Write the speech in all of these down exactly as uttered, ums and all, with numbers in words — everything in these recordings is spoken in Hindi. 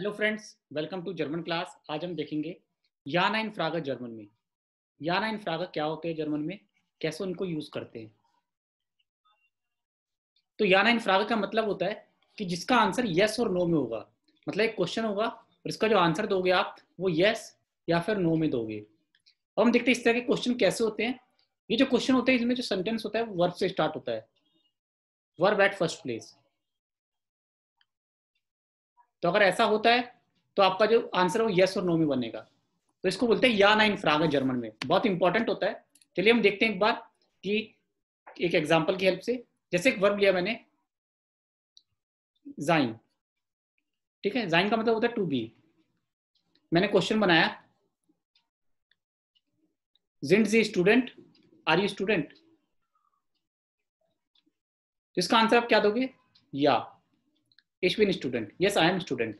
Hello friends, welcome to German class. आज हम देखेंगे या नाइन फ्रागा जर्मन में। या नाइन फ्रागा क्या होते हैं जर्मन में, कैसे उनको यूज करते हैं। तो या नाइन फ्रागा का मतलब होता है कि जिसका आंसर यस और नो में होगा। मतलब एक क्वेश्चन होगा और इसका जो आंसर दोगे आप वो यस या फिर नो में दोगे। अब हम देखते हैं इस तरह के क्वेश्चन कैसे होते हैं। ये जो क्वेश्चन होते हैं इसमें जो सेंटेंस होता है वो वर्ब से स्टार्ट होता है, वर्ब एट फर्स्ट प्लेस। तो अगर ऐसा होता है तो आपका जो आंसर है वो यस और नो में बनेगा। तो इसको बोलते हैं या नाइन फ्रागा जर्मन में, बहुत इंपॉर्टेंट होता है। चलिए हम देखते हैं एक बार कि एक एग्जांपल की हेल्प से। जैसे एक वर्ब लिया मैंने, जाइन। ठीक है, जाइन का मतलब होता है टू बी। मैंने क्वेश्चन बनाया, जिंट जी स्टूडेंट, आर यू स्टूडेंट। तो इसका आंसर आप क्या दोगे? या। इश बिन student, yes I am student.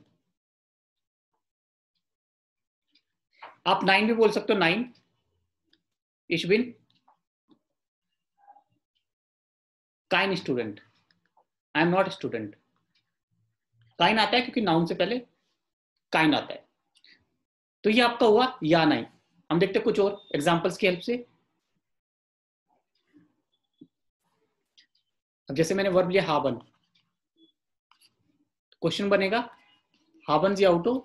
आप नाइन भी बोल सकते हो, नाइन। इश बिन काइन student, I am not student. काइन आता है क्योंकि नाउन से पहले काइन आता है। तो ये आपका हुआ या नाइन। हम देखते हैं कुछ और एग्जांपल्स की हेल्प से। अब जैसे मैंने वर्ब लिया हाबन, क्वेश्चन बनेगा हाबन जी आउटो।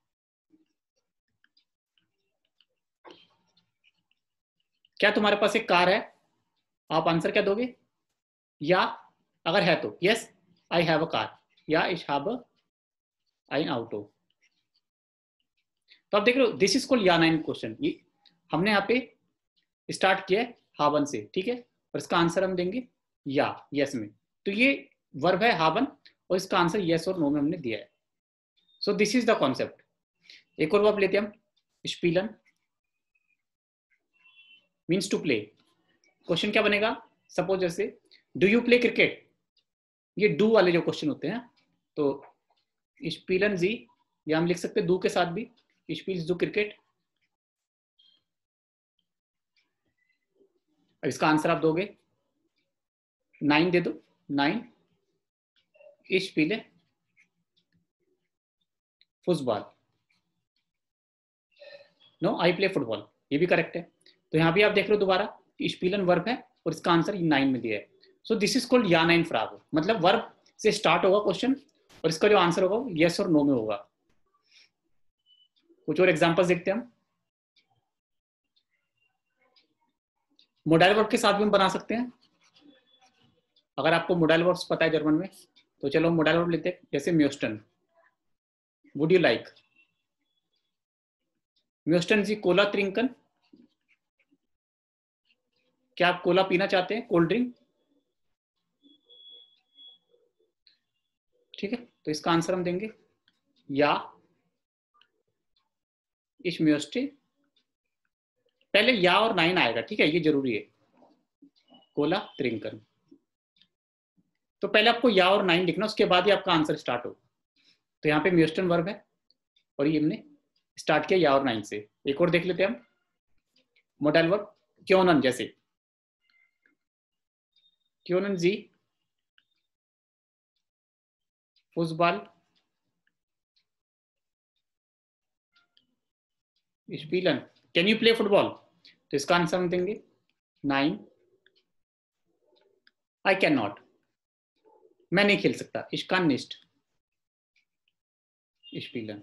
क्या तुम्हारे पास एक कार है? आप आंसर क्या दोगे? या। अगर है तो yes I have a car, या इश हैव आई आउटो। तो आप देख रहे हो, दिस इज कॉल्ड या नाइन क्वेश्चन। ये हमने यहाँ पे स्टार्ट किया है हाबन से, ठीक है, और इसका आंसर हम देंगे या, यस में। तो ये वर्ब है हाबन और इसका आंसर यस और नो में हमने दिया है। So this is the concept. एक और वर्ब लेते हैं हम, स्पीलन, मीन्स टू प्ले। क्वेश्चन क्या बनेगा? सपोज जैसे डू यू प्ले क्रिकेट। ये डू वाले जो क्वेश्चन होते हैं, तो स्पीलन जी, या हम लिख सकते हैं डू के साथ भी, स्पील्स डू क्रिकेट। अब इसका आंसर आप दोगे नाइन दे दो, नाइन इश पीले football, no I play football. ये भी करेक्ट है। तो यहाँ भी आप देख रहे हो दोबारा स्पीलन वर्ब है और इसका आंसर नाइन में दिया है। सो दिस इज कॉल्ड या नाइन फ्राग। मतलब वर्ब से स्टार्ट होगा क्वेश्चन और इसका जो आंसर होगा वो यस और नो में होगा। कुछ और एग्जांपल्स देखते हैं हम। मोडाइल वर्ब के साथ भी हम बना सकते हैं। अगर आपको मोडाइल वर्ब्स पता है जर्मन में तो चलो हम मोडाइल वर्ब लेते हैं। जैसे म्योस्टन, वुड यू लाइक। म्योस्टन जी कोला त्रिंकन, क्या आप कोला पीना चाहते हैं, कोल्ड ड्रिंक। ठीक है, तो इसका आंसर हम देंगे या इश म्योस्टे। पहले या और नाइन आएगा, ठीक है, ये जरूरी है। कोला त्रिंकन, तो पहले आपको या और नाइन लिखना, उसके बाद ही आपका आंसर स्टार्ट हो। तो यहाँ पे म्योस्टन वर्ब है और ये हमने स्टार्ट किया या और नाइन से। एक और देख लेते हैं हम मोडाइल वर्ब, क्योनन। जैसे क्योनन जी फुटबॉल स्पीलन, कैन यू प्ले फुटबॉल। तो इसका आंसर हम देंगे नाइन आई कैन नॉट, मैं नहीं खेल सकता। इश्कान निस्ट स्पीलन,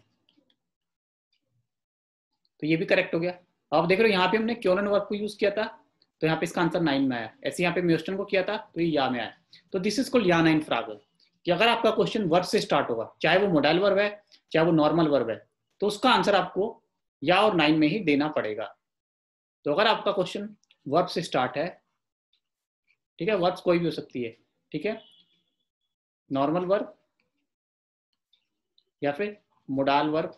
तो ये भी करेक्ट हो गया। आप देख रहे हो यहाँ पे हमने क्योनन वर्ब को यूज किया था तो यहाँ पे इसका आंसर नाइन में आया। ऐसे यहाँ पे म्योस्टन को किया था तो ये या में आया। तो दिस इज कॉल्ड या नाइन फ्राग। कि अगर आपका क्वेश्चन वर्ब से स्टार्ट होगा, चाहे वो मोडाइल वर्ब है चाहे वो नॉर्मल वर्ब है, तो उसका आंसर आपको या और नाइन में ही देना पड़ेगा। तो अगर आपका क्वेश्चन वर्ब से स्टार्ट है, ठीक है, वर्ब्स कोई भी हो सकती है, ठीक है, नॉर्मल वर्ब या फिर मोडाल वर्ब,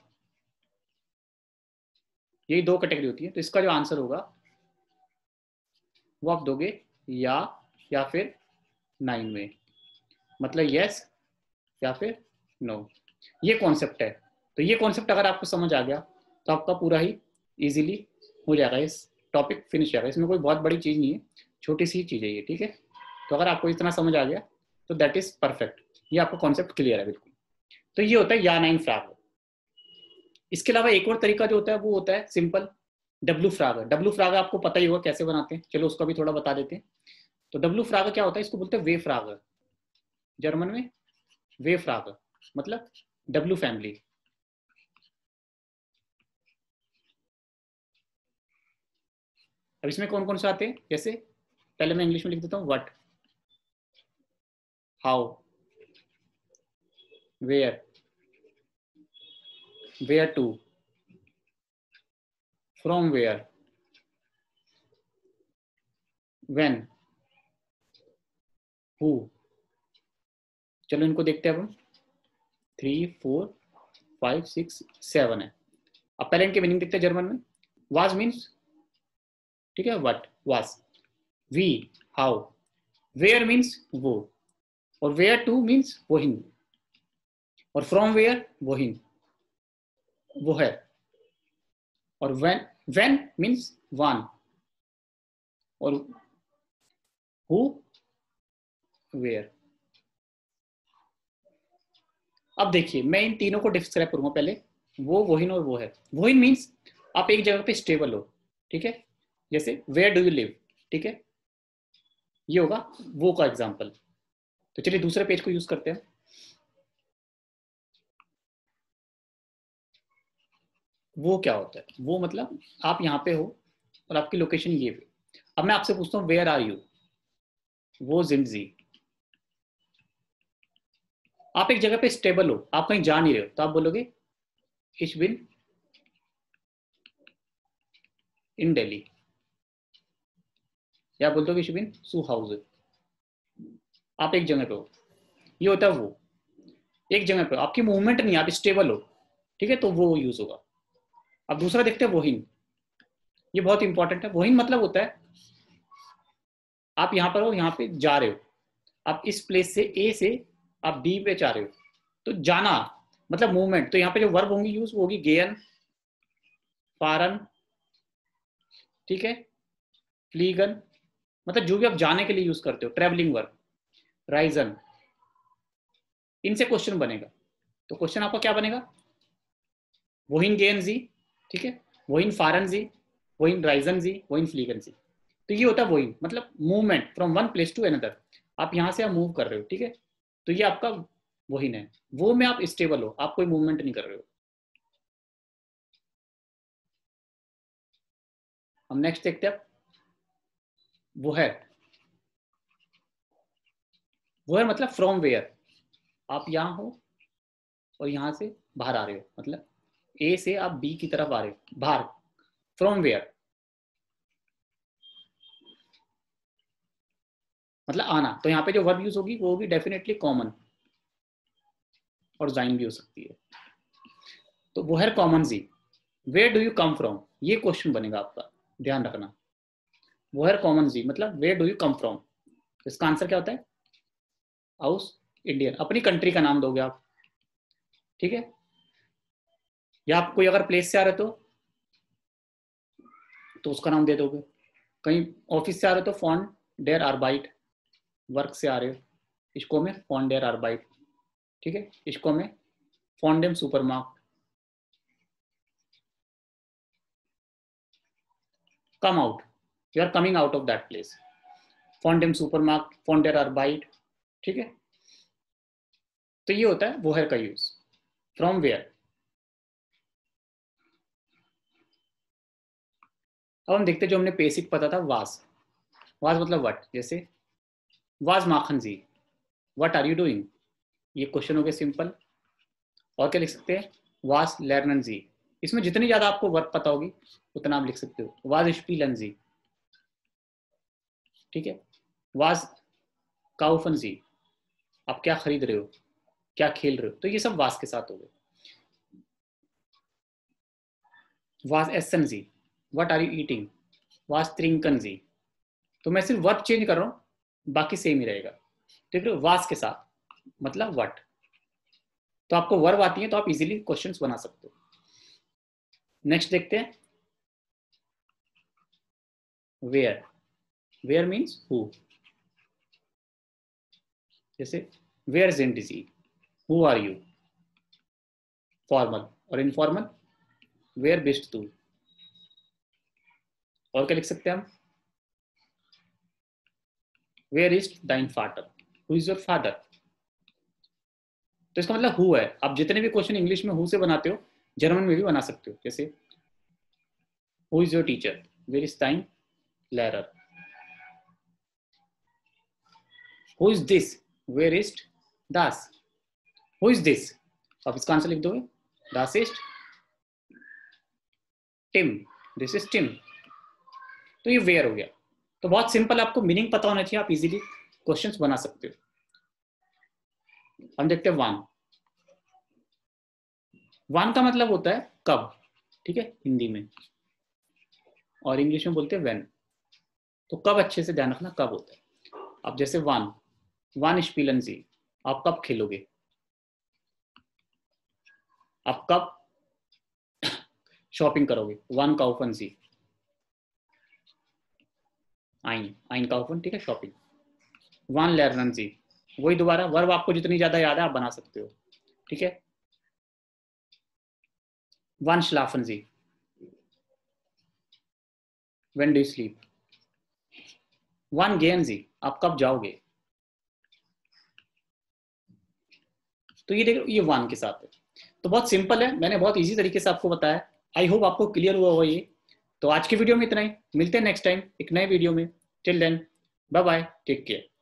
यही दो कैटेगरी होती है। तो इसका जो आंसर होगा वो आप दोगे या या फिर नाइन में, मतलब यस या फिर नो। ये कॉन्सेप्ट है। तो ये कॉन्सेप्ट अगर आपको समझ आ गया तो आपका पूरा ही इजीली हो जाएगा, इस टॉपिक फिनिश जाएगा। इसमें कोई बहुत बड़ी चीज़ नहीं है, छोटी सी चीज़ है ये, ठीक है। तो अगर आपको इतना समझ आ गया तो दैट इज परफेक्ट, ये आपका कॉन्सेप्ट क्लियर है बिल्कुल। तो ये होता है या नाइन फ्राग। इसके अलावा एक और तरीका जो होता है वो होता है सिंपल डब्लू फ्राग। डब्लू फ्राग आपको पता ही होगा कैसे बनाते हैं, चलो उसका भी थोड़ा बता देते हैं। तो डब्लू फ्राग क्या होता है, इसको बोलते हैं वे फ्राग, जर्मन में वे फ्राग मतलब डब्लू फैमिली। अब इसमें कौन कौन से आते हैं, जैसे पहले मैं इंग्लिश में लिख देता हूँ, what, how, where, where to, from where, when, who. चलो इनको देखते हैं अब हम। Three four five six seven है। अब पहले इनके मीनिंग देखते हैं जर्मन में। वाज मीन्स, ठीक है, व्हाट, वाज। वी, हाउ। वेयर मीन्स वो, और वेयर टू मीन्स वही, और फ्रॉम वेयर वही, वो है, और व्हेन, व्हेन मीन्स वन, और हु, वेयर। अब देखिए मैं इन तीनों को डिस्क्राइब करूंगा पहले। वो, वहीन और वो है। वहीन मीन्स आप एक जगह पे स्टेबल हो, ठीक है, जैसे वेयर डू यू लिव, ठीक है, ये होगा वो का एग्जाम्पल। तो चलिए दूसरे पेज को यूज करते हैं। वो क्या होता है, वो मतलब आप यहाँ पे हो और आपकी लोकेशन ये है। अब मैं आपसे पूछता हूँ वेयर आर यू, वो जिंदजी। आप एक जगह पे स्टेबल हो, आप कहीं जा नहीं रहे हो, तो आप बोलोगे इश बिन इन दिल्ली, या बोलते हो इश बिन सू हाउस। आप एक जगह पे हो, ये होता है वो। एक जगह पे आपकी मूवमेंट नहीं है, आप स्टेबल हो, ठीक है, तो वो यूज होगा। अब दूसरा देखते हैं वहीन। ये बहुत इंपॉर्टेंट है। वहीन मतलब होता है आप यहाँ पर हो, यहाँ पे जा रहे हो, आप इस प्लेस से ए से आप डी पे जा रहे हो, तो जाना मतलब मूवमेंट। तो यहाँ पे जो वर्ब होंगी यूज वो होगी गेयन, फारन, ठीक है, फ्लीगन, मतलब जो भी आप जाने के लिए यूज करते हो, ट्रेवलिंग वर्ब, राइजन। इनसे क्वेश्चन बनेगा। तो क्वेश्चन आपका क्या बनेगा, वहीन गेयन जी, ठीक है, वहीन फारन जी, वहीन राइजन जी, वहीन फ्लीगन जी। तो ये होता है वहीन मतलब movement from one place to another. आप यहाँ से आप मूव कर रहे हो, ठीक है, तो ये आपका वहीन है। वो में आप स्टेबल हो, आप कोई मूवमेंट नहीं कर रहे हो। हम नेक्स्ट देखते हैं। वो है, वो है मतलब फ्रॉम वेयर, आप यहाँ हो और यहाँ से बाहर आ रहे हो, मतलब ए से आप बी की तरफ आ रहे हो बाहर, फ्रॉम वेयर मतलब आना। तो यहाँ पे जो वर्ब यूज होगी वो होगी डेफिनेटली कॉमन, और जाइन भी हो सकती है। तो वो है कॉमन जी। Where do you come from, ये क्वेश्चन बनेगा आपका, ध्यान रखना। वो है कॉमन जी मतलब where do you come from. तो इसका आंसर क्या होता है, हाउस इंडियन, अपनी कंट्री का नाम दोगे आप, ठीक है, या आप कोई अगर प्लेस से आ रहे तो तो उसका नाम दे दोगे। कहीं ऑफिस से आ रहे हो तो फॉन डेयर आरबाइट, वर्क से आ रहे हो इसको में फॉन डेयर आरबाइट, ठीक है, इसको में फॉन्डेम सुपरमार्क। Come out, you are coming out of that place, फॉन्डेम सुपरमार्क, फॉन डेयर आरबाइट, ठीक है। तो ये होता है वो है का यूज, फ्रॉम वेयर। अब हम देखते हैं जो हमने बेसिक पता था, वास। वास मतलब व्हाट, जैसे वाज माखन जी, व्हाट आर यू डूइंग, ये क्वेश्चन हो गया सिंपल। और क्या लिख सकते हैं, वास लर्नन जी। इसमें जितनी ज्यादा आपको वर्क पता होगी उतना आप लिख सकते हो। वाज स्पीलन जी, ठीक है, वाज काउफन जी, आप क्या खरीद रहे हो, क्या खेल रहे हो, तो ये सब वास के साथ हो गए। वाज एसन जी, व्हाट आर यू ईटिंग, वाज त्रिंकन जी। तो मैं सिर्फ वर्ब चेंज कर रहा हूँ, बाकी सेम ही रहेगा, ठीक है, वास के साथ मतलब व्हाट। तो आपको वर्ब आती है तो आप इजीली क्वेश्चंस बना सकते हो। नेक्स्ट देखते हैं, वेयर। वेयर मीन्स हु, जैसे वेयर इज इन जी, हु आर यू, फॉर्मल और इनफॉर्मल, वेयर बिस्ट तू। और क्या लिख सकते हैं हम, वेयर इज दाइन फादर, हु इज योर फादर। तो इसका मतलब हु है। आप जितने भी क्वेश्चन इंग्लिश में हु से बनाते हो जर्मन में भी बना सकते हो। जैसे हु इज योर टीचर, वेयर इज दाइन लेरर। हु इज दिस, वेयर इज दास। हु इज दिस, आप इसका आंसर लिख दोगे, दास इज टिम, दिस इज टिम। तो ये वेयर हो गया। तो बहुत सिंपल, आपको मीनिंग पता होना चाहिए, आप इजीली क्वेश्चंस बना सकते हो। हम देखते हैं वन। वन का मतलब होता है कब, ठीक है, हिंदी में, और इंग्लिश में बोलते हैं व्हेन। तो कब अच्छे से ध्यान रखना कब होता है। अब जैसे वन, वन स्पिलन जी, आप कब खेलोगे, आप कब शॉपिंग करोगे, वन का ओपन जी, आइन, आइन का ओपन, ठीक है, शॉपिंग। वन लर्नन जी, वही दोबारा वर्ब, आपको जितनी ज्यादा याद है आप बना सकते हो, ठीक है। वन schlafen जी, when do you sleep। वन gehen जी, आप कब जाओगे। तो ये देखो, ये वन के साथ है। तो बहुत सिंपल है, मैंने बहुत इजी तरीके से आपको बताया। आई होप आपको क्लियर हुआ होगा ये। तो आज की वीडियो में इतना ही, मिलते हैं नेक्स्ट टाइम एक नए वीडियो में। Till then bye bye, take care.